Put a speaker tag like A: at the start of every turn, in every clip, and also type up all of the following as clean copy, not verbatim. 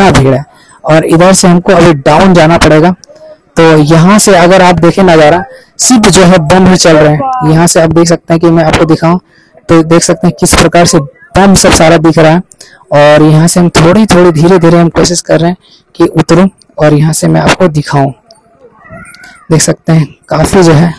A: कितना भीड़ है। और इधर से हमको अभी डाउन जाना पड़ेगा। तो यहाँ से अगर आप देखें नज़ारा, सिर्फ जो है बम ही चल रहे हैं। यहाँ से आप देख सकते हैं कि मैं आपको दिखाऊं तो देख सकते हैं किस प्रकार से बम सब सारा दिख रहा है। और यहाँ से हम थोड़ी थोड़ी धीरे धीरे हम कोशिश कर रहे हैं कि उतरूं और यहाँ से मैं आपको दिखाऊं। देख सकते हैं काफ़ी जो है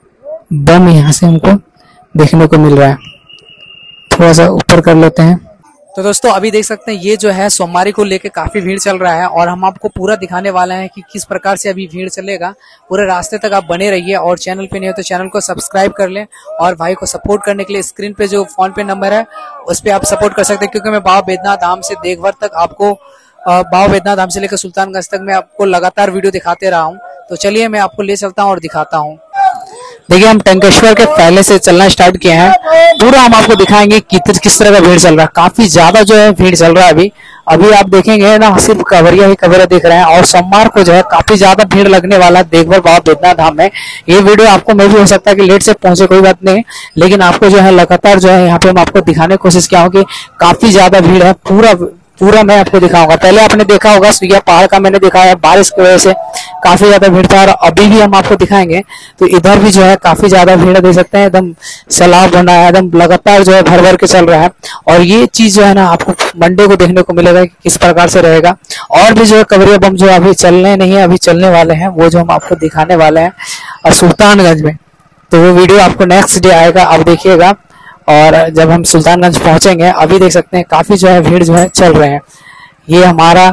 A: बम यहाँ से हमको देखने को मिल रहा है। थोड़ा सा ऊपर कर लेते हैं। तो दोस्तों अभी देख सकते हैं ये जो है सोमवारी को लेके काफी भीड़ चल रहा है और हम आपको पूरा दिखाने वाले हैं कि किस प्रकार से अभी भीड़ चलेगा। पूरे रास्ते तक आप बने रहिए और चैनल पे नहीं हो तो चैनल को सब्सक्राइब कर लें। और भाई को सपोर्ट करने के लिए स्क्रीन पे जो फोन पे नंबर है उस पर आप सपोर्ट कर सकते हैं, क्योंकि मैं बाबा बैद्यनाथ धाम से देवघर तक आपको बाबा बैद्यनाथ धाम से लेकर सुल्तानगंज तक मैं आपको लगातार वीडियो दिखाते रहा हूँ। तो चलिए मैं आपको ले चलता हूँ और दिखाता हूँ। देखिए हम टंकेश्वर के पहले से चलना स्टार्ट किए हैं। पूरा हम आपको दिखाएंगे किस तरह का भीड़ चल रहा है। काफी ज्यादा जो है भीड़ चल रहा है। अभी आप देखेंगे ना, सिर्फ कवरिया ही कवरिया दिख रहे हैं। और सोमवार को जो है काफी ज्यादा भीड़ लगने वाला है देवघर बाबा बैद्यनाथ धाम में। ये वीडियो आपको मैं भी हो सकता है कि लेट से पहुंचे, कोई बात नहीं, लेकिन आपको जो है लगातार जो है यहाँ पे हम आपको दिखाने की कोशिश किया हूँ कि काफी ज्यादा भीड़ है। पूरा मैं आपको दिखाऊंगा। पहले आपने देखा होगा सुइया पहाड़ का मैंने दिखाया, बारिश की वजह से काफी ज्यादा भीड़ था। और अभी भी हम आपको दिखाएंगे तो इधर भी जो है काफी ज्यादा भीड़ देख सकते हैं। एकदम सैलाब बन रहा है, एकदम लगातार जो है भर भर के चल रहा है। और ये चीज जो है ना आपको मंडे को देखने को मिलेगा कि किस प्रकार से रहेगा। और भी जो है कवरिया बम जो अभी चलने नहीं है, अभी चलने वाले हैं, वो जो हम आपको दिखाने वाले हैं और सुल्तानगंज में। तो वो वीडियो आपको नेक्स्ट डे आएगा, आप देखिएगा। और जब हम सुल्तानगंज पहुंचेंगे, अभी देख सकते हैं काफी जो है भीड़ जो है चल रहे हैं। ये हमारा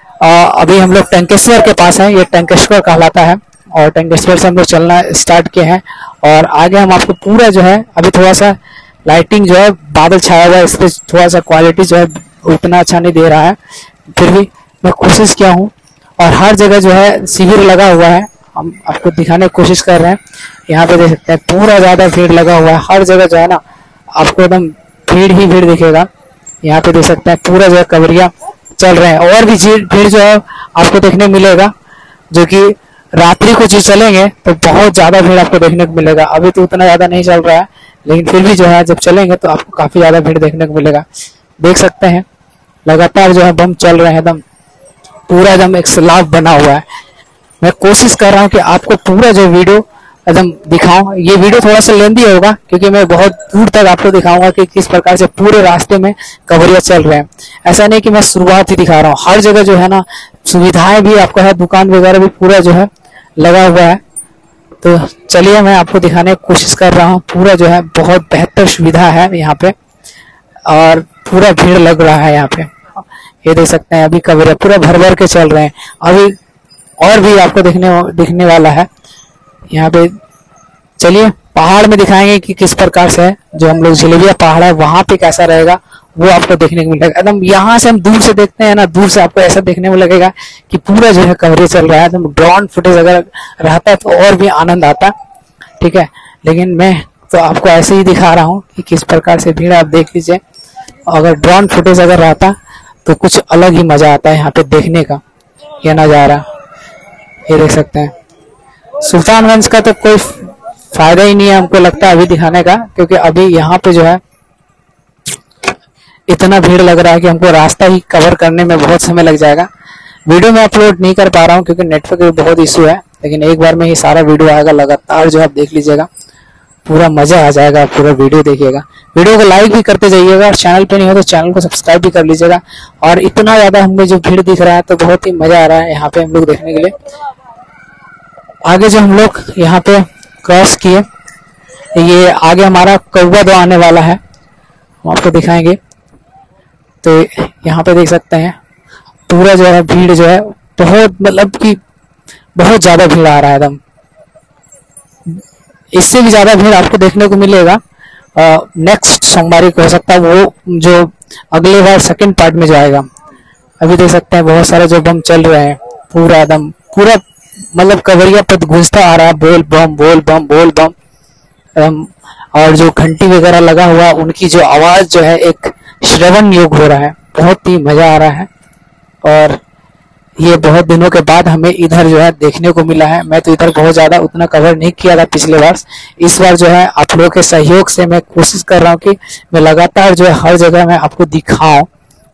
A: अभी हम लोग टंकेश्वर के पास है, ये टंकेश्वर कहलाता है। और टंकेश्वर से हम लोग चलना स्टार्ट किए हैं। और आगे हम आपको पूरा जो है, अभी थोड़ा सा लाइटिंग जो है बादल छाया हुआ है, इस पर थोड़ा सा क्वालिटी जो है उतना अच्छा नहीं दे रहा है, फिर भी मैं कोशिश किया हूँ। और हर जगह जो है शिविर लगा हुआ है, हम आपको दिखाने की कोशिश कर रहे हैं। यहाँ पे देख सकते हैं पूरा ज्यादा भीड़ लगा हुआ है। हर जगह जो है ना आपको एकदम भीड़ ही भीड़ दिखेगा। यहाँ पे देख सकते हैं पूरा जो है कवरिया चल रहे हैं। और भी भीड़ जो है आपको देखने मिलेगा, जो कि रात्रि को जो चलेंगे तो बहुत ज्यादा भीड़ आपको देखने को मिलेगा। अभी तो उतना ज्यादा नहीं चल रहा है, लेकिन फिर भी जो है जब चलेंगे तो आपको काफी ज्यादा भीड़ देखने को मिलेगा। देख सकते हैं लगातार जो है बम चल रहे हैं, एकदम पूरा एकदम एक सैलाब बना हुआ है। मैं कोशिश कर रहा हूँ कि आपको पूरा जो वीडियो एकदम दिखाऊं। ये वीडियो थोड़ा सा लेंदी होगा क्योंकि मैं बहुत दूर तक आपको दिखाऊंगा कि किस प्रकार से पूरे रास्ते में कवरिया चल रहे हैं। ऐसा नहीं कि मैं शुरुआत ही दिखा रहा हूँ, हर जगह जो है ना सुविधाएं भी आपको है, दुकान वगैरह भी पूरा जो है लगा हुआ है। तो चलिए मैं आपको दिखाने की कोशिश कर रहा हूँ। पूरा जो है बहुत बेहतर सुविधा है यहाँ पे और पूरा भीड़ लग रहा है यहाँ पे। ये देख सकते हैं अभी कवरिया पूरा भर भर के चल रहे हैं। अभी और भी आपको दिखने वाला है यहाँ पे। चलिए पहाड़ में दिखाएंगे कि किस प्रकार से है। जो हम लोग जलेबिया पहाड़ है वहां पे कैसा रहेगा वो आपको देखने को मिलेगा। एकदम यहाँ से हम दूर से देखते हैं ना, दूर से आपको ऐसा देखने में लगेगा कि पूरा जो है कवरेज चल रहा है। एकदम ड्रोन फुटेज अगर रहता तो और भी आनंद आता, ठीक है। लेकिन मैं तो आपको ऐसे ही दिखा रहा हूँ कि किस प्रकार से भीड़ आप देख लीजिए। अगर ड्रोन फुटेज अगर रहता तो कुछ अलग ही मजा आता है यहाँ पे देखने का। यह नजारा ये देख सकते हैं। सुल्तानगंज का तो कोई फायदा ही नहीं है हमको लगता है अभी दिखाने का, क्योंकि अभी यहाँ पे जो है इतना भीड़ लग रहा है कि हमको रास्ता ही कवर करने में बहुत समय लग जाएगा। वीडियो में अपलोड नहीं कर पा रहा हूँ क्योंकि नेटवर्क भी बहुत इशू है, लेकिन एक बार में ही सारा वीडियो आएगा लगातार जो आप देख लीजिएगा, पूरा मजा आ जाएगा। पूरा वीडियो देखिएगा, वीडियो को लाइक भी करते जाइएगा और चैनल पे नहीं हो तो चैनल को सब्सक्राइब भी कर लीजिएगा। और इतना ज्यादा हमें जो भीड़ दिख रहा है तो बहुत ही मजा आ रहा है यहाँ पे हम लोग देखने के लिए। आगे जो हम लोग यहाँ पे क्रॉस किए, ये आगे हमारा कौवा दो आने वाला है, हम आपको दिखाएंगे। तो यहाँ पे देख सकते हैं पूरा जो है भीड़ जो है बहुत, मतलब कि बहुत ज्यादा भीड़ आ रहा है एकदम। इससे भी ज्यादा भीड़ आपको देखने को मिलेगा नेक्स्ट सोमवार को, हो सकता है वो जो अगले बार सेकंड पार्ट में जाएगा। अभी देख सकते हैं बहुत सारे जो बम चल रहे हैं, पूरा एकदम पूरा मतलब कवरिया पर गूंजता आ रहा है, बोल बम बोल बम बोल बम। और जो घंटी वगैरह लगा हुआ उनकी जो आवाज जो है एक श्रवण योग हो रहा है, बहुत ही मजा आ रहा है। और ये बहुत दिनों के बाद हमें इधर जो है देखने को मिला है। मैं तो इधर बहुत ज्यादा उतना कवर नहीं किया था पिछले बार। इस बार जो है आप लोगों के सहयोग से मैं कोशिश कर रहा हूँ कि मैं लगातार जो है हर जगह मैं आपको दिखाऊं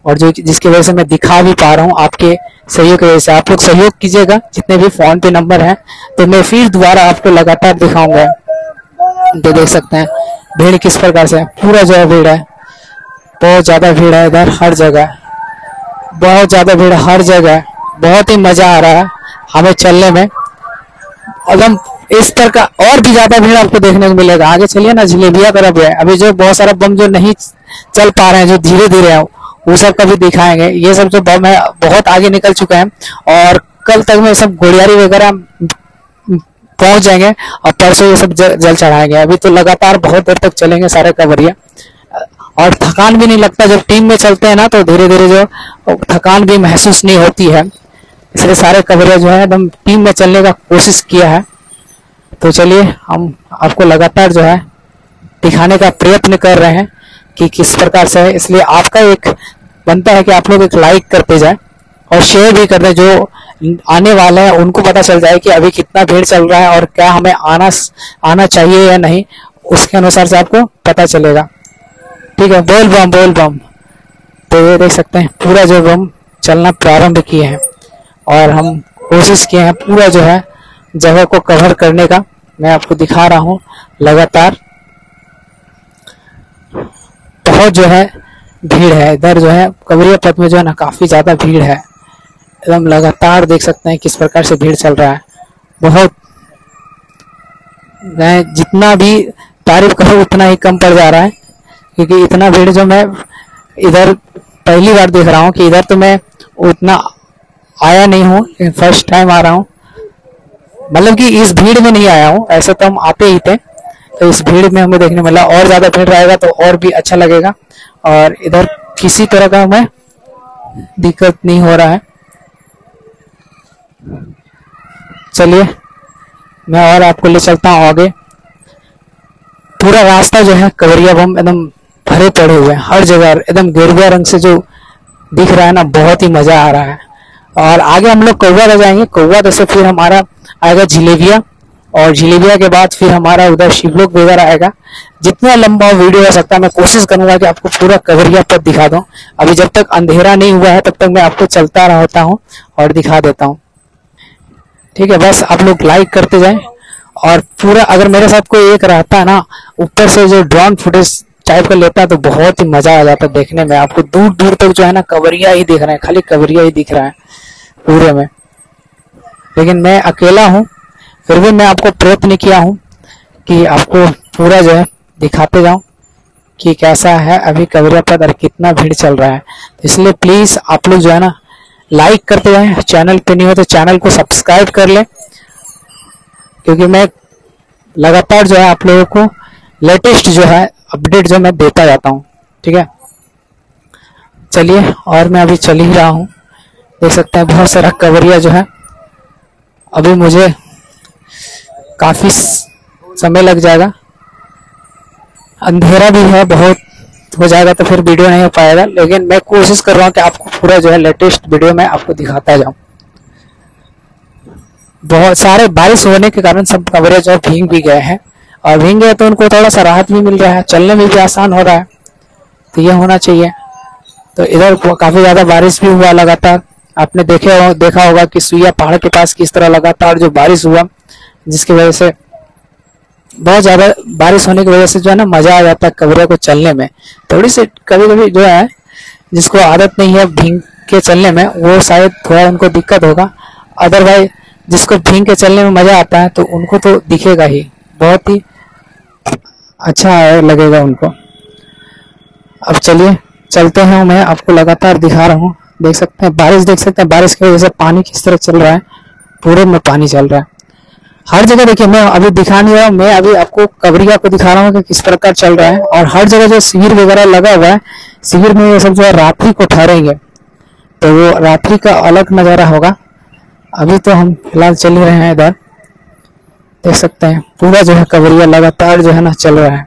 A: और जो जिसकी वजह से मैं दिखा भी पा रहा हूँ आपके सहयोग की वजह से। आप लोग सहयोग कीजिएगा जितने भी फोन पे नंबर है, तो मैं फिर दोबारा आपको लगातार दिखाऊंगा। तो देख सकते हैं भीड़ किस प्रकार से है, पूरा जो है भीड़ है, बहुत ज्यादा भीड़ है इधर, हर जगह बहुत ज्यादा भीड़ हर जगह। बहुत ही मजा आ रहा है हमें चलने में, एकदम इस तरह का और भी ज्यादा भीड़ आपको देखने को मिलेगा। आगे चलिए ना, जलेबिया तरफ है। अभी जो बहुत सारा बम जो नहीं चल पा रहे हैं, जो धीरे धीरे है, वो सब का भी दिखाएंगे। ये सब जो बम है बहुत आगे निकल चुके हैं और कल तक में सब गोलियारी वगैरह पहुंच जाएंगे और परसों ये सब जल चढ़ाएंगे। अभी तो लगातार बहुत देर तक चलेंगे सारे कवरिया, और थकान भी नहीं लगता। जब टीम में चलते हैं ना तो धीरे धीरे जो थकान भी महसूस नहीं होती है, इसलिए सारे कवरिया जो है एकदम टीम में चलने का कोशिश किया है। तो चलिए हम आपको लगातार जो है दिखाने का प्रयत्न कर रहे हैं कि किस प्रकार से है। इसलिए आपका एक बनता है कि आप लोग एक लाइक करते जाए और शेयर भी कर दें, जो आने वाले हैं उनको पता चल जाए कि अभी कितना भीड़ चल रहा है और क्या हमें आना चाहिए या नहीं, उसके अनुसार से आपको पता चलेगा। ठीक है, बोल बम बोल बम। तो ये देख सकते हैं पूरा जो बम चलना प्रारंभ किए हैं और हम कोशिश किए हैं पूरा जो है जगह को कवर करने का। मैं आपको दिखा रहा हूँ लगातार, बहुत जो है भीड़ है इधर जो है कवरिया पथ में, जो है ना काफी ज्यादा भीड़ है एकदम। लगातार देख सकते हैं किस प्रकार से भीड़ चल रहा है। बहुत, मैं जितना भी तारीफ करूँ उतना ही कम पड़ जा रहा है, क्योंकि इतना भीड़ जो मैं इधर पहली बार देख रहा हूँ। कि इधर तो मैं उतना आया नहीं हूँ, लेकिन फर्स्ट टाइम आ रहा हूँ। मतलब कि इस भीड़ में नहीं आया हूँ, ऐसे तो हम आते ही थे, तो इस भीड़ में हमें देखने मिला। और ज्यादा भीड़ रहेगा तो और भी अच्छा लगेगा। और इधर किसी तरह का हमें दिक्कत नहीं हो रहा है। चलिए मैं और आपको ले चलता हूँ आगे। पूरा रास्ता जो है कवरिया बम एकदम भरे पड़े हुए हैं, हर जगह एकदम गेरुआ रंग से जो दिख रहा है ना, बहुत ही मजा आ रहा है। और आगे हम लोग कौवा रह जाएंगे, कौवा से फिर हमारा आएगा जिलेबिया, और जिलेबिया के बाद फिर हमारा उधर शिवलोक वगैरह आएगा। जितना लंबा वीडियो हो सकता है मैं कोशिश करूंगा कि आपको पूरा कवरिया पर दिखा दूं। अभी जब तक अंधेरा नहीं हुआ है तब तक मैं आपको चलता रहता हूं और दिखा देता हूं। ठीक है, बस आप लोग लाइक करते जाएं। और पूरा अगर मेरे साथ कोई एक रहता है ना, ऊपर से जो ड्रोन फुटेज टाइप का लेता है, तो बहुत ही मजा आ जाता है देखने में। आपको दूर दूर तक जो है ना कवरिया ही दिख रहा है, खाली कवरिया ही दिख रहा है पूरे में। लेकिन मैं अकेला हूँ, फिर भी मैं आपको प्रयत्न किया हूँ कि आपको पूरा जो है दिखाते जाऊं कि कैसा है अभी कवरिया पर और कितना भीड़ चल रहा है। तो इसलिए प्लीज आप लोग जो है ना लाइक करते जाएं। चैनल पे नहीं हो तो चैनल को सब्सक्राइब कर लें, क्योंकि मैं लगातार जो है आप लोगों को लेटेस्ट जो है अपडेट जो मैं देता जाता हूँ। ठीक है, चलिए, और मैं अभी चल ही रहा हूँ। देख सकते हैं बहुत सारा कवरिया जो है, अभी मुझे काफी समय लग जाएगा, अंधेरा भी है बहुत, हो जाएगा तो फिर वीडियो नहीं हो पाएगा। लेकिन मैं कोशिश कर रहा हूँ कि आपको पूरा जो है लेटेस्ट वीडियो में आपको दिखाता जाऊँ। बहुत सारे बारिश होने के कारण सब कवरिया जो भीग भी गए हैं, और भीग गए तो उनको थोड़ा सा राहत भी मिल रहा है, चलने में भी आसान हो रहा है। तो ये होना चाहिए। तो इधर काफी ज्यादा बारिश भी हुआ लगातार। आपने देखा होगा कि सुइया पहाड़ के पास किस तरह लगातार जो बारिश हुआ, जिसकी वजह से बहुत ज्यादा बारिश होने की वजह से जो है ना मजा आ जाता है कवरिया को चलने में। थोड़ी सी कभी कभी जो है जिसको आदत नहीं है भीग के चलने में, वो शायद थोड़ा उनको दिक्कत होगा। अदरवाइज जिसको भीग के चलने में मजा आता है तो उनको तो दिखेगा ही, बहुत ही अच्छा लगेगा उनको। अब चलिए चलते हैं, मैं आपको लगातार दिखा रहा हूँ। देख सकते हैं बारिश, देख सकते हैं बारिश की वजह से पानी किस तरह चल रहा है, पूरे में पानी चल रहा है हर जगह। देखिए मैं अभी दिखा नहीं रहा हूँ, मैं अभी आपको कवरिया को दिखा रहा हूँ कि किस प्रकार चल रहा है। और हर जगह जो शिविर वगैरह लगा हुआ है, शिविर में ये सब जो है रात्रि को ठहरेंगे, तो वो रात्रि का अलग नजारा होगा। अभी तो हम फिलहाल चल ही रहे हैं इधर। देख सकते हैं पूरा जो है कवरिया लगातार जो है ना चल रहा है।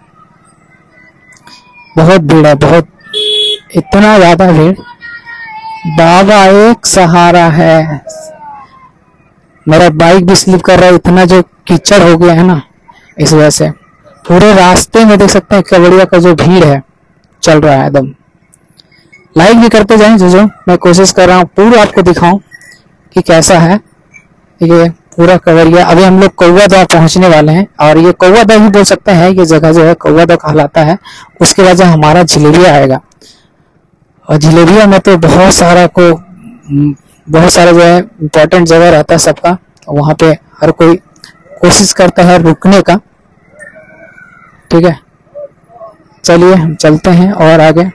A: बहुत भीड़ है, बहुत, इतना ज्यादा भीड़। बाबा एक सहारा है। मेरा बाइक भी स्लिप कर रहा है, इतना जो कीचड़ हो गया है ना, इस वजह से। पूरे रास्ते में देख सकते हैं कवरिया का जो भीड़ है चल रहा है एकदम। लाइक भी करते जाएं। जो मैं कोशिश कर रहा हूँ पूरा आपको दिखाऊं कि कैसा है ये पूरा कवरिया। अभी हम लोग कौवा दह पहुंचने वाले हैं और ये कौवा दह ही बोल सकते हैं, ये जगह जो है कौवा दह कहलाता है। उसके बाद जो हमारा जलेबिया आएगा, और जलेबिया में तो बहुत सारा जो है इम्पोर्टेंट जगह रहता है सबका, वहां पे हर कोई कोशिश करता है रुकने का। ठीक है, चलिए हम चलते हैं और आगे।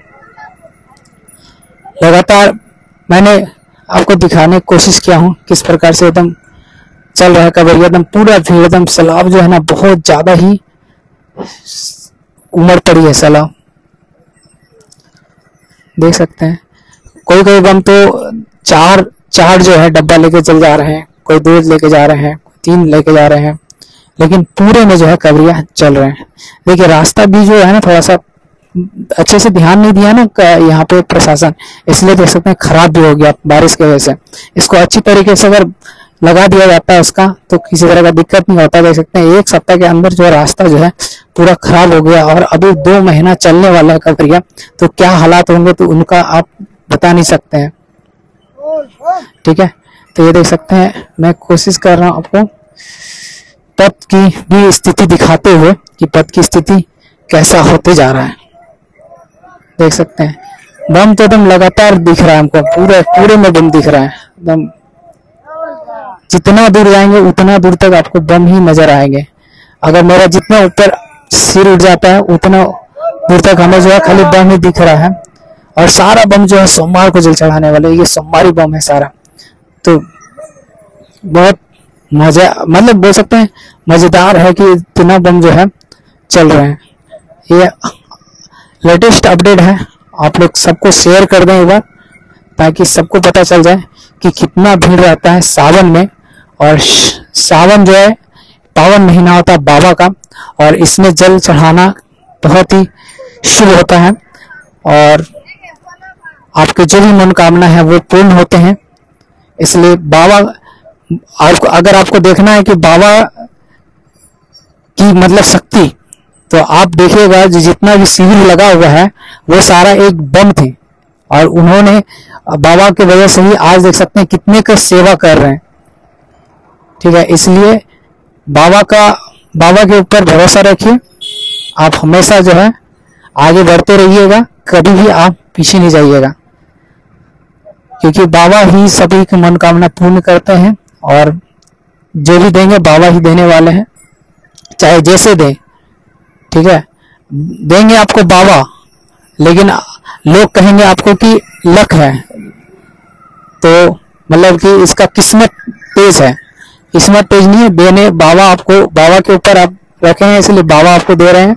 A: लगातार मैंने आपको दिखाने की कोशिश किया हूँ किस प्रकार से एकदम चल रहा है कवरिया, एकदम पूरा भीड़, एकदम सैलाब जो है ना बहुत ज्यादा ही उमड़ पड़ी है सैलाब, देख सकते हैं। कोई कोई बम तो चार जो है डब्बा लेके चल जा रहे हैं, कोई 2 लेके जा रहे हैं, 3 लेके जा रहे हैं, लेकिन पूरे में जो है कवरिया चल रहे हैं। देखिए रास्ता भी जो है ना थोड़ा सा अच्छे से ध्यान नहीं दिया ना यहाँ पे प्रशासन, इसलिए देख सकते हैं खराब भी हो गया बारिश की वजह से। इसको अच्छी तरीके से अगर लगा दिया जाता है उसका तो किसी तरह का दिक्कत नहीं होता। देख सकते हैं 1 सप्ताह के अंदर जो रास्ता जो है पूरा खराब हो गया, और अभी 2 महीना चलने वाला है कवरिया, तो क्या हालात होंगे तो उनका आप बता नहीं सकते हैं। ठीक है, तो ये देख सकते हैं मैं कोशिश कर रहा हूँ आपको पथ की भी स्थिति दिखाते हुए कि पथ की स्थिति कैसा होते जा रहा है। देख सकते हैं बम तो एकदम लगातार दिख रहा है हमको, पूरे में बम दिख रहा है एकदम। जितना दूर जाएंगे उतना दूर तक आपको बम ही नजर आएंगे। अगर मेरा जितना ऊपर सिर उठ जाता है उतना दूर तक हमें जो है खाली बम ही दिख रहा है। और सारा बम जो है सोमवार को जल चढ़ाने वाले, ये सोमवारी बम है सारा। तो बहुत मजा, मतलब बोल सकते हैं मजेदार है कि इतना बम जो है चल रहे हैं। ये लेटेस्ट अपडेट है, आप लोग सबको शेयर कर दें एक बार, ताकि सबको पता चल जाए कि कितना भीड़ रहता है सावन में। और सावन जो है पावन महीना होता है बाबा का, और इसमें जल चढ़ाना बहुत ही शुभ होता है, और आपके जो भी मनोकामना है वो पूर्ण होते हैं। इसलिए बाबा अगर आपको देखना है कि बाबा की मतलब शक्ति, तो आप देखिएगा जितना भी शिविर लगा हुआ है वो सारा एक बम थे, और उन्होंने बाबा की वजह से ही आज देख सकते हैं कितने का सेवा कर रहे हैं। ठीक है, इसलिए बाबा के ऊपर भरोसा रखिए, आप हमेशा जो है आगे बढ़ते रहिएगा, कभी भी आप पीछे नहीं जाइएगा, क्योंकि बाबा ही सभी की मनोकामना पूर्ण करते हैं, और जो भी देंगे बाबा ही देने वाले हैं, चाहे जैसे दें। ठीक है, देंगे आपको बाबा, लेकिन लोग कहेंगे आपको कि लक है, तो मतलब कि इसका किस्मत तेज है। किस्मत तेज नहीं है, देने बाबा के ऊपर आप रखे हैं, इसलिए बाबा आपको दे रहे हैं,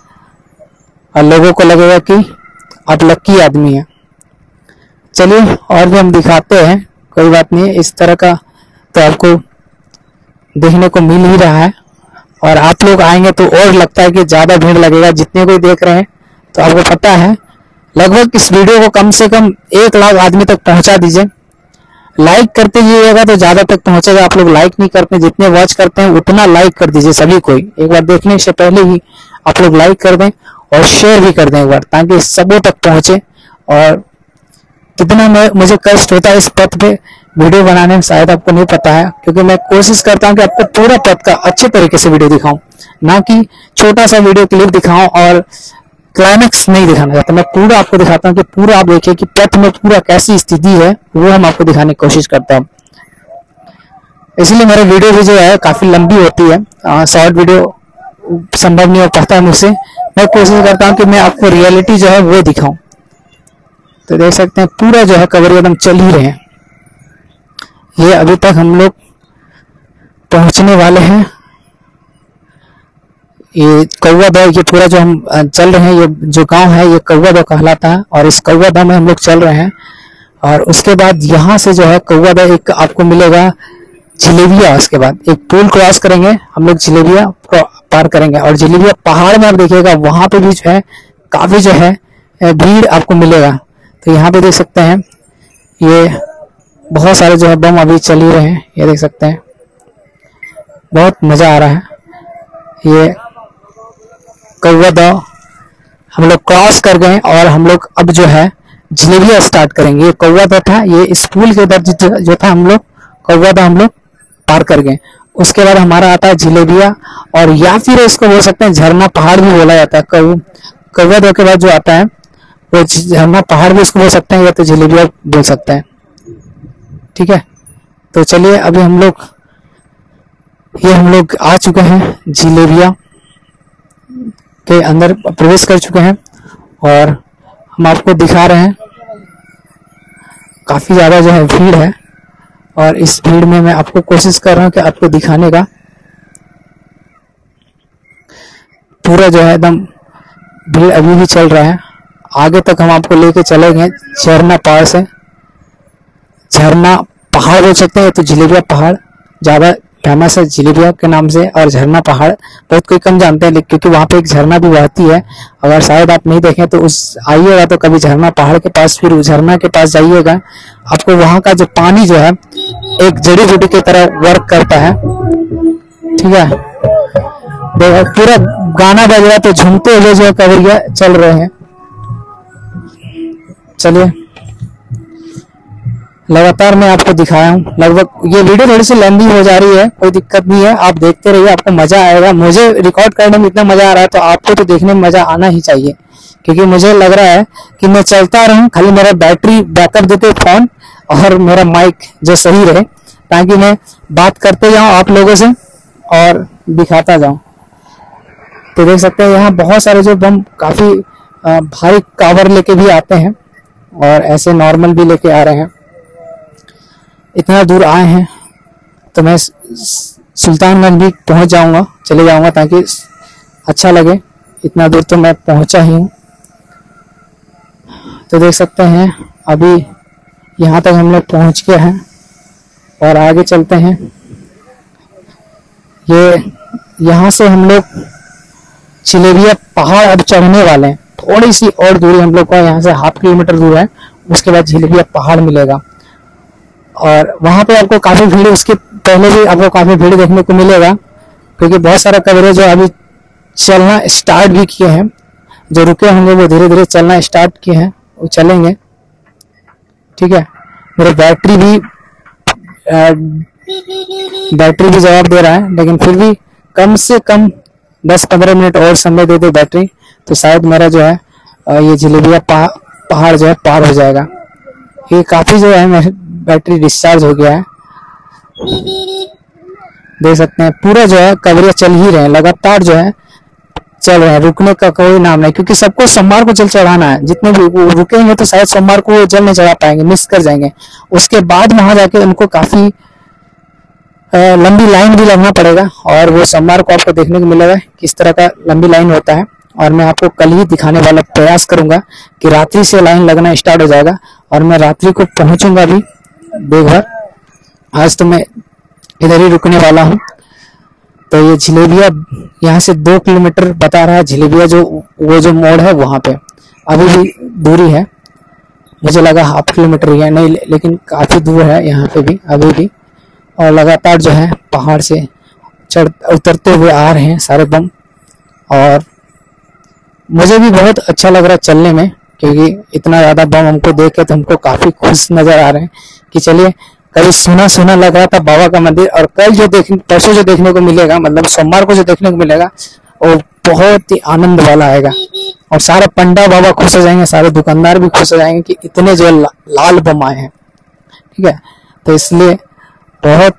A: और लोगों को लगेगा कि आप लक्की आदमी हैं। चलिए और भी हम दिखाते हैं, कोई बात नहीं, इस तरह का तो आपको देखने को मिल ही रहा है। और आप लोग आएंगे तो और लगता है कि ज्यादा भीड़ लगेगा। जितने कोई देख रहे हैं तो आपको पता है लगभग इस वीडियो को कम से कम 1 लाख आदमी तक पहुंचा दीजिए। लाइक करते जाइएगा तो ज्यादा तक पहुंचेगा। आप लोग लाइक नहीं करते, जितने वॉच करते हैं उतना लाइक कर दीजिए सभी कोई। एक बार देखने से पहले ही आप लोग लाइक कर दें और शेयर भी कर दें एक बार, ताकि सबों तक पहुंचे। और कितना मुझे कष्ट होता है इस पथ पे वीडियो बनाने में, शायद आपको नहीं पता है, क्योंकि मैं कोशिश करता हूं कि आपको पूरा पथ का अच्छे तरीके से वीडियो दिखाऊं, ना कि छोटा सा वीडियो क्लिप दिखाऊं और क्लाइमेक्स नहीं दिखाना चाहता। मैं पूरा आपको दिखाता हूं कि पूरा आप देखिए कि पथ में पूरा कैसी स्थिति है, वो हम आपको दिखाने की कोशिश करता हूं। इसलिए मेरे वीडियो भी जो है काफी लंबी होती है, शॉर्ट वीडियो संभव नहीं हो पाता है मुझसे। मैं कोशिश करता हूं कि मैं आपको रियलिटी जो है वो दिखाऊं। तो देख सकते हैं पूरा जो है कवरिया एकदम चल ही रहे हैं। ये अभी तक हम लोग पहुंचने वाले हैं। ये कौवा दह, ये पूरा जो हम चल रहे हैं, ये जो गांव है ये कौवा दह कहलाता है, और इस कौवा दह में हम लोग चल रहे हैं। और उसके बाद यहाँ से जो है कौवा दह एक आपको मिलेगा जलेबिया। उसके बाद एक पुल क्रॉस करेंगे हम लोग, जलेबिया पार करेंगे, और जलेबिया पहाड़ में आप देखिएगा वहां पे भी जो है काफी जो है भीड़ आपको मिलेगा। तो यहाँ पे देख सकते हैं ये बहुत सारे जो है बम अभी चल ही रहे हैं, ये देख सकते हैं, बहुत मजा आ रहा है। ये कौवा दह हम लोग क्रॉस कर गए, और हम लोग अब जो है जलेबिया स्टार्ट करेंगे। ये कौवा तो था, ये स्कूल के उधर जो था हम लोग कौवा था हम लोग पार कर गए। उसके बाद हमारा आता है जलेबिया, और या फिर इसको बोल सकते हैं झरना पहाड़ भी बोला जाता है। कौवा दो के बाद जो आता है वो झरना पहाड़ भी इसको बोल सकते हैं, या तो जलेबिया बोल सकते हैं। ठीक है, तो चलिए अभी हम लोग आ चुके हैं, जलेबिया के अंदर प्रवेश कर चुके हैं, और हम आपको दिखा रहे हैं। काफी ज्यादा जो है भीड़ है, और इस भीड़ में मैं आपको कोशिश कर रहा हूँ कि आपको दिखाने का। पूरा जो है एकदम भीड़ अभी भी चल रहा है। आगे तक हम आपको लेके चलेंगे झरना पहाड़ से। झरना पहाड़ बोल सकते हैं, तो जलेबिया पहाड़ ज्यादा फेमस है जलेबिया के नाम से, और झरना पहाड़ बहुत कोई कम जानते हैं, क्योंकि वहाँ पे एक झरना भी बहती है। अगर शायद आप नहीं देखें तो उस आइएगा तो कभी झरना पहाड़ के पास, फिर उस झरना के पास जाइएगा, आपको वहाँ का जो पानी जो है एक जड़ी बूटी की तरह वर्क करता है। ठीक है, देखो पूरा गाना बज रहा है, तो झूमते हुए जो कवरिया चल रहे हैं। चलिए लगातार मैं आपको दिखाया हूँ। लगभग ये वीडियो थोड़ी सी लंबी हो जा रही है, कोई दिक्कत नहीं है, आप देखते रहिए, आपको मजा आएगा। मुझे रिकॉर्ड करने में इतना मजा आ रहा है, तो आपको तो देखने में मजा आना ही चाहिए, क्योंकि मुझे लग रहा है कि मैं चलता रहूं, खाली मेरा बैटरी बैकअप देते फोन, और मेरा माइक जो सही रहे, ताकि मैं बात करते जाऊं आप लोगों से और दिखाता जाऊं। तो देख सकते हैं यहाँ बहुत सारे जो बम काफी भारी कावर लेके भी आते हैं, और ऐसे नॉर्मल भी लेके आ रहे हैं। इतना दूर आए हैं तो मैं सुल्तानगंज भी पहुंच जाऊंगा, चले जाऊंगा, ताकि अच्छा लगे। इतना दूर तो मैं पहुंचा ही हूँ। तो देख सकते हैं अभी यहाँ तक हम लोग पहुंच गए हैं, और आगे चलते हैं। ये यहाँ से हम लोग जलेबिया पहाड़ अब चढ़ने वाले हैं। थोड़ी सी और दूरी हम लोग को, यहाँ से 1/2 किलोमीटर दूर है, उसके बाद जलेबिया पहाड़ मिलेगा। और वहां पे आपको काफी भीड़, उसके पहले भी आपको काफी भीड़ देखने को मिलेगा, क्योंकि बहुत सारा कवरेज जो अभी चलना स्टार्ट भी किए हैं। जो रुके होंगे वो धीरे धीरे चलना स्टार्ट किए हैं, वो चलेंगे। ठीक है, मेरे बैटरी भी जवाब दे रहा है, लेकिन फिर भी कम से कम 10-15 मिनट और समय दे दे बैटरी, तो शायद मेरा जो है ये जलेबिया पहाड़ जो है पार हो जाएगा। ये काफी जो है मेरी बैटरी डिस्चार्ज हो गया है। देख सकते हैं पूरा जो है कवरिया चल ही रहे हैं, लगातार जो है चल रहे हैं, रुकने का कोई नाम नहीं, क्योंकि सबको सोमवार को जल चढ़ाना है। जितने भी रुकेंगे तो शायद सोमवार को जल नहीं चढ़ा पाएंगे, मिस कर जाएंगे। उसके बाद वहां जाके उनको काफी लंबी लाइन भी लगना पड़ेगा, और वो सोमवार को आपको देखने को मिलेगा किस तरह का लंबी लाइन होता है। और मैं आपको कल ही दिखाने वाला प्रयास करूंगा कि रात्रि से लाइन लगना स्टार्ट हो जाएगा, और मैं रात्रि को पहुंचूंगा भी देवघर। आज तो मैं इधर ही रुकने वाला हूँ। तो ये जलेबिया यहाँ से 2 किलोमीटर बता रहा है, जलेबिया वो जो मोड़ है वहां पे अभी भी दूरी है। मुझे लगा 1/2 किलोमीटर ही है, नहीं, लेकिन काफी दूर है यहाँ पे भी अभी भी। और लगातार जो है पहाड़ से उतरते हुए आ रहे हैं सारे बम, और मुझे भी बहुत अच्छा लग रहा है चलने में, क्योंकि इतना ज्यादा बम हमको देख के तो हमको काफी खुश नजर आ रहे हैं कि चलिए। कभी सुना सुना लग रहा था बाबा का मंदिर, और कल जो परसों जो देखने को मिलेगा, मतलब सोमवार को जो देखने को मिलेगा, वो बहुत ही आनंद वाला आएगा। और सारे पंडा बाबा खुश हो जाएंगे, सारे दुकानदार भी खुश हो जाएंगे कि इतने जो लाल बम आए हैं। ठीक है, तो इसलिए बहुत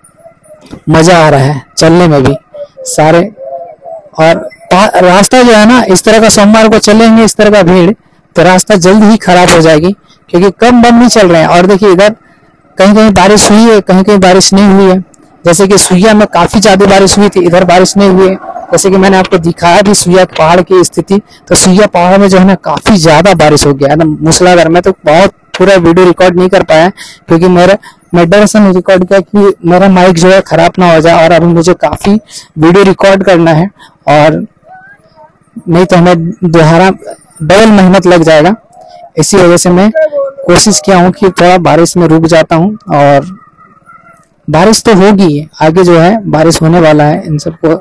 A: मजा आ रहा है चलने में भी सारे। और रास्ता जो है ना, इस तरह का सोमवार को चलेंगे, इस तरह का भीड़, तो रास्ता जल्द ही खराब हो जाएगी, क्योंकि कम बम नहीं चल रहे हैं। और देखिए इधर कहीं कहीं बारिश हुई है, कहीं कहीं बारिश नहीं हुई है। जैसे कि सुइया में काफी ज्यादा बारिश हुई थी, इधर बारिश नहीं हुई है। जैसे कि मैंने आपको दिखाया भी सुइया पहाड़ की स्थिति, तो सुइया पहाड़ में जो है ना काफी ज्यादा बारिश हो गया है ना, मूसलाधार। मैं तो बहुत पूरा वीडियो रिकॉर्ड नहीं कर पाया, क्योंकि मैं डर से नहीं रिकॉर्ड किया कि मेरा माइक जो है खराब ना हो जाए, और अभी मुझे काफी वीडियो रिकॉर्ड करना है, और नहीं तो हमें दोबारा डबल मेहनत लग जाएगा। इसी वजह से मैं कोशिश किया हूँ कि थोड़ा बारिश में रुक जाता हूँ। और बारिश तो होगी, आगे जो है बारिश होने वाला है। इन सबको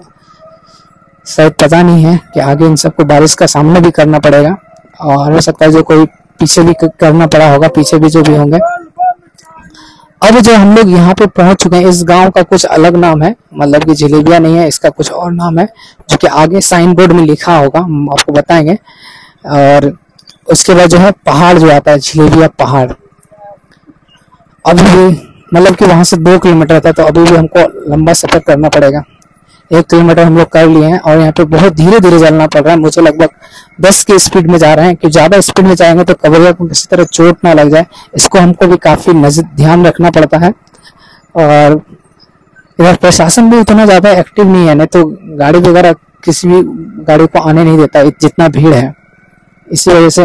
A: शायद पता नहीं है कि आगे इन सबको बारिश का सामना भी करना पड़ेगा, और हो सकता है जो कोई पीछे भी करना पड़ा होगा, पीछे भी जो भी होंगे। अब जो हम लोग यहाँ पे पहुंच चुके हैं, इस गांव का कुछ अलग नाम है, मतलब कि जलेबिया नहीं है, इसका कुछ और नाम है जो कि आगे साइन बोर्ड में लिखा होगा, हम आपको बताएंगे। और उसके बाद जो है पहाड़ जो आता है, जलेबिया पहाड़। अभी मतलब कि वहां से 2 किलोमीटर था, तो अभी भी हमको लंबा सफर करना पड़ेगा। 1 किलोमीटर हम लोग कर लिए हैं और यहाँ पे बहुत धीरे धीरे चलना पड़ रहा है। मुझे लगभग 10 की स्पीड में जा रहे हैं, कि ज्यादा स्पीड में जाएंगे तो कवरिया को किसी तरह चोट ना लग जाए, इसको हमको भी काफी ध्यान रखना पड़ता है। और इधर प्रशासन भी उतना ज्यादा एक्टिव नहीं है, नहीं तो गाड़ी वगैरह किसी भी गाड़ी को आने नहीं देता, जितना भीड़ है। इसी वजह से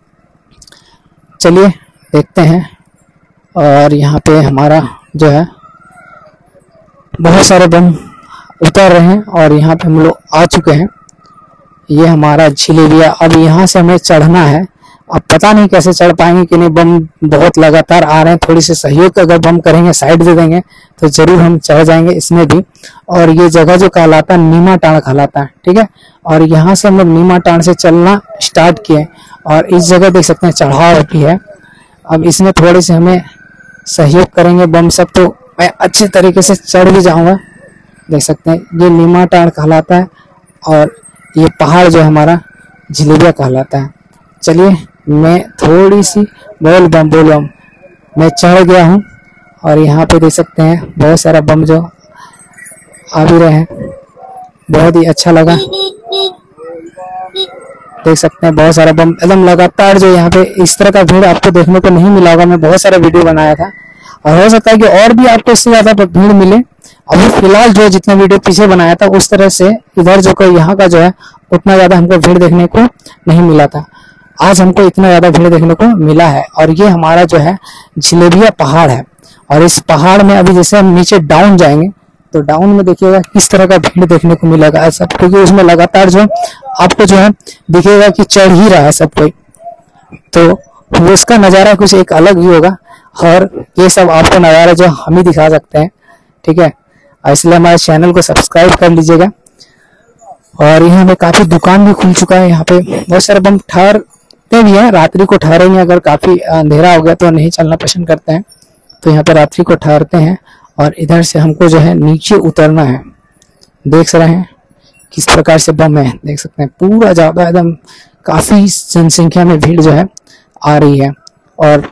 A: चलिए देखते हैं। और यहाँ पे हमारा जो है बहुत सारे बम उतर रहे हैं और यहाँ पे हम लोग आ चुके हैं। ये हमारा जलेबिया। अब यहाँ से हमें चढ़ना है। अब पता नहीं कैसे चढ़ पाएंगे कि नहीं, बम बहुत लगातार आ रहे हैं। थोड़ी सी सहयोग अगर बम करेंगे, साइड दे देंगे तो जरूर हम चढ़ जाएंगे इसमें भी। और ये जगह जो कहलाता है नीमा टांड़ कहलाता है, ठीक है। और यहाँ से हम लोग नीमा टांड़ से चलना स्टार्ट किए और इस जगह देख सकते हैं चढ़ाव भी है। अब इसमें थोड़ी सी हमें सहयोग करेंगे बम सब, तो मैं अच्छे तरीके से चढ़ भी जाऊंगा। देख सकते हैं ये नीमा टांड़ कहलाता है और ये पहाड़ जो हमारा जलेबिया कहलाता है। चलिए मैं थोड़ी सी बोल बम मैं चढ़ गया हूँ और यहाँ पे देख सकते हैं बहुत सारा बम जो आ भी रहे हैं। बहुत ही अच्छा लगा, देख सकते हैं बहुत सारा बम एकदम लगातार। जो यहाँ पे इस तरह का भीड़ आपको देखने को नहीं मिला होगा। मैं बहुत सारा वीडियो बनाया था और हो सकता है कि और भी आपको इससे ज्यादा भीड़ मिले। अभी फिलहाल जो जितना वीडियो पीछे बनाया था उस तरह से इधर जो यहाँ का जो है उतना ज्यादा हमको भीड़ देखने को नहीं मिला था। आज हमको इतना ज्यादा भीड़ देखने को मिला है। और ये हमारा जो है जलेबिया पहाड़ है। और इस पहाड़ में अभी जैसे हम नीचे डाउन जाएंगे तो डाउन में देखिएगा किस तरह का भीड़ देखने को मिलेगा सब, क्योंकि उसमें लगातार जो आपको जो है दिखेगा कि चढ़ ही रहा है सब कोई, तो वो उसका नज़ारा कुछ एक अलग ही होगा। और ये सब आपको नज़ारा जो हम ही दिखा सकते हैं, ठीक है। इसलिए हमारे चैनल को सब्सक्राइब कर लीजिएगा। और यहाँ पे काफी दुकान भी खुल चुका है। यहाँ पे बहुत सारे बम ठहरते भी हैं, रात्रि को ठहरेंगे। अगर काफी अंधेरा हो गया तो नहीं चलना पसंद करते हैं, तो यहाँ पे रात्रि को ठहरते हैं। और इधर से हमको जो है नीचे उतरना है। देख रहे हैं किस प्रकार से बम है, देख सकते हैं पूरा ज्यादा एकदम काफी जनसंख्या में भीड़ जो है आ रही है। और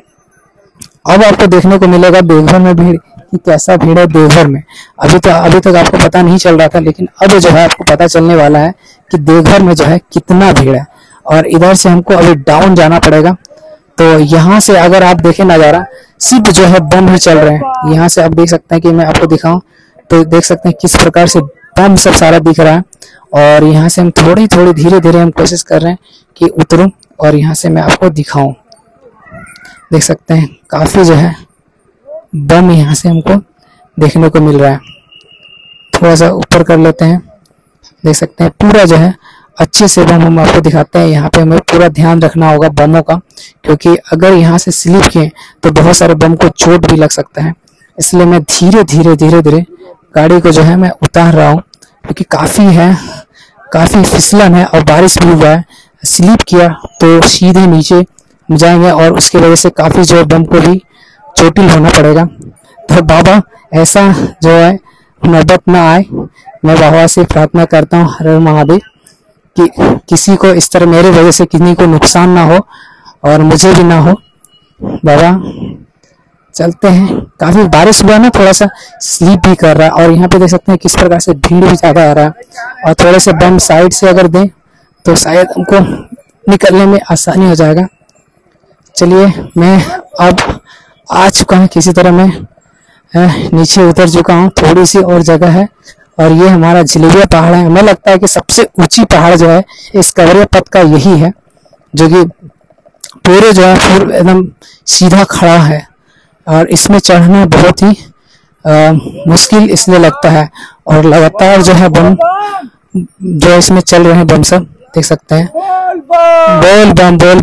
A: अब आपको देखने को मिलेगा देवघर में भीड़, कि कैसा भीड़ है देवघर में। अभी तक आपको पता नहीं चल रहा था, लेकिन अब जो है आपको पता चलने वाला है कि देवघर में जो है कितना भीड़ है। और इधर से हमको अभी डाउन जाना पड़ेगा। तो यहाँ से अगर आप देखें नज़ारा, सिर्फ जो है बम ही चल रहे हैं। यहाँ से आप देख सकते हैं कि मैं आपको दिखाऊं तो देख सकते हैं किस प्रकार से बम सब सारा दिख रहा है। और यहाँ से हम थोड़ी धीरे धीरे हम कोशिश कर रहे हैं कि उतरूं और यहाँ से मैं आपको दिखाऊं। देख सकते हैं काफी जो है बम यहाँ से हमको देखने को मिल रहा है। थोड़ा सा ऊपर कर लेते हैं, देख सकते हैं पूरा जो है अच्छे से बम हम आपको दिखाते हैं। यहाँ पे हमें पूरा ध्यान रखना होगा बमों का, क्योंकि अगर यहाँ से स्लिप किए तो बहुत सारे बम को चोट भी लग सकता है। इसलिए मैं धीरे धीरे गाड़ी को जो है मैं उतार रहा हूँ, क्योंकि काफी फिसलन है और बारिश भी हुआ है। स्लिप किया तो सीधे नीचे जाएंगे और उसकी वजह से काफी जो बम को भी चोटिल होना पड़ेगा। तो बाबा ऐसा जो है नौबत ना आए, मैं बाबा से प्रार्थना करता हूँ हर महादेव कि किसी को इस तरह मेरे वजह से किसी को नुकसान ना हो और मुझे भी ना हो। बाबा चलते हैं। काफी बारिश हुआ ना, थोड़ा सा स्लीप भी कर रहा है। और यहाँ पे देख सकते हैं किस प्रकार से भीड़ भी ज्यादा आ रहा है। और थोड़े से बम साइड से अगर दें तो शायद हमको निकलने में आसानी हो जाएगा। चलिए मैं अब आ चुका हूँ, किसी तरह मैं नीचे उतर चुका हूँ। थोड़ी सी और जगह है और ये हमारा जलेबिया पहाड़ है। हमें लगता है कि सबसे ऊंची पहाड़ जो है इस कवरिया पथ का यही है, जो कि पूरे जो है पूरे एकदम सीधा खड़ा है। और इसमें चढ़ना बहुत ही मुश्किल इसलिए लगता है। और लगातार जो है बम जो इसमें चल रहे हैं बम सब देख सकते हैं। बोल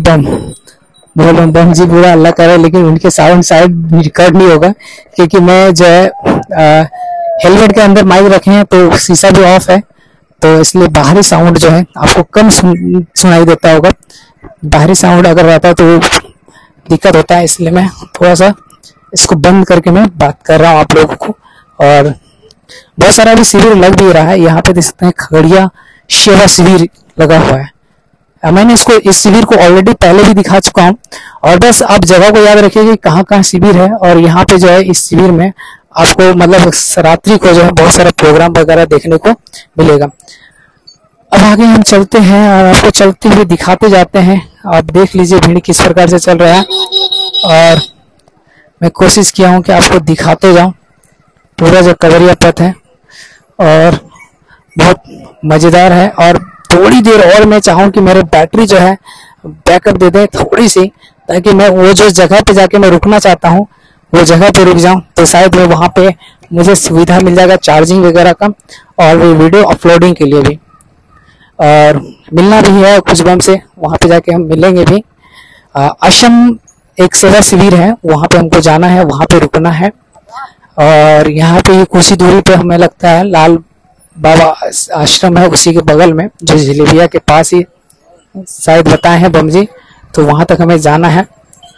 A: बम बम जी, बुरा अल्लाह करे, लेकिन उनके साउंड शायद रिकॉर्ड नहीं होगा, क्योंकि मैं जो है हेलमेट के अंदर माइक रखे हैं तो शीशा भी ऑफ है, तो इसलिए बाहरी साउंड जो है आपको कम सुनाई देता होगा। बाहरी साउंड अगर रहता है तो वो दिक्कत होता है, इसलिए मैं थोड़ा सा इसको बंद करके मैं बात कर रहा हूँ आप लोगों को। और बहुत सारा भी शिविर लग भी रहा है, यहाँ पे देख सकते हैं खगड़िया सेवा शिविर लगा हुआ है। मैंने इस शिविर को ऑलरेडी पहले भी दिखा चुका हूँ, और बस आप जगह को याद रखिए कि कहाँ कहाँ शिविर है। और यहाँ पे जो है इस शिविर में आपको मतलब रात्रि को जो है बहुत सारा प्रोग्राम वगैरह देखने को मिलेगा। अब आगे हम चलते हैं और आपको चलते हुए दिखाते जाते हैं। आप देख लीजिए भीड़ किस प्रकार से चल रहा है, और मैं कोशिश किया हूँ कि आपको दिखाते जाऊं पूरा जो कवरिया पथ है, और बहुत मज़ेदार है। और थोड़ी देर और मैं चाहूँ कि मेरे बैटरी जो है बैकअप दे दे थोड़ी सी, ताकि मैं वो जो जगह पे जाके मैं रुकना चाहता हूँ वो जगह पे रुक जाऊँ, तो शायद मैं वहाँ पे मुझे सुविधा मिल जाएगा चार्जिंग वगैरह का, और वो वीडियो अपलोडिंग के लिए भी। और मिलना भी है कुछ बम से, वहाँ पे जाके हम मिलेंगे भी। असम एक सेवा शिविर है, वहाँ पे हमको जाना है, वहाँ पे रुकना है। और यहाँ पे कुछ ही दूरी पे हमें लगता है लाल बाबा आश्रम है, उसी के बगल में, जो जलेबिया के पास ही शायद बताए हैं बम जी, तो वहाँ तक हमें जाना है।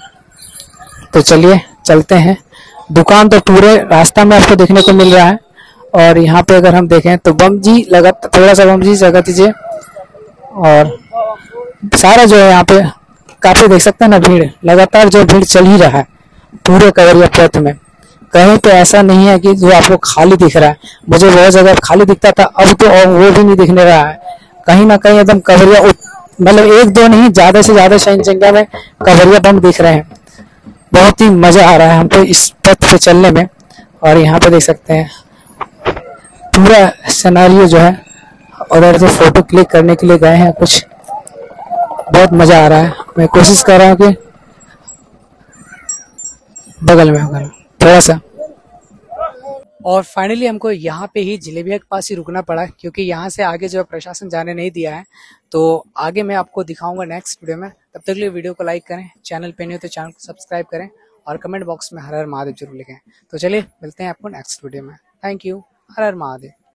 A: तो चलिए चलते हैं। दुकान तो पूरे रास्ता में आपको देखने को मिल रहा है, और यहाँ पे अगर हम देखें तो बम जी लगा, थोड़ा सा बम जी जगह दीजिए। और सारा जो है यहाँ पे काफी देख सकते हैं ना भीड़, लगातार जो भीड़ चल ही रहा है पूरे कवरिया पथ में। कहीं पे ऐसा नहीं है कि जो आपको खाली दिख रहा है। मुझे बहुत जगह खाली दिखता था, अब तो वो भी नहीं दिखने रहा है। कहीं ना कहीं एकदम कवरिया, मतलब एक दो नहीं, ज्यादा से ज्यादा संख्या में कवरिया बम दिख रहे हैं। बहुत ही मजा आ रहा है हमको इस पथ पे चलने में। और यहाँ पे देख सकते हैं पूरा सिनेरियो जो है, उधर से फोटो क्लिक करने के लिए गए हैं कुछ, बहुत मजा आ रहा है। मैं कोशिश कर रहा हूँ कि बगल में होगा थोड़ा सा। और फाइनली हमको यहाँ पे ही जलेबिया के पास ही रुकना पड़ा, क्योंकि यहाँ से आगे जो है प्रशासन जाने नहीं दिया है। तो आगे मैं आपको दिखाऊंगा नेक्स्ट वीडियो में। तब तक के लिए वीडियो को लाइक करें, चैनल पे नहीं हो तो चैनल को सब्सक्राइब करें, और कमेंट बॉक्स में हर हर महादेव जरूर लिखें। तो चलिए मिलते हैं आपको नेक्स्ट वीडियो में। Thank you. हर हर महादेव।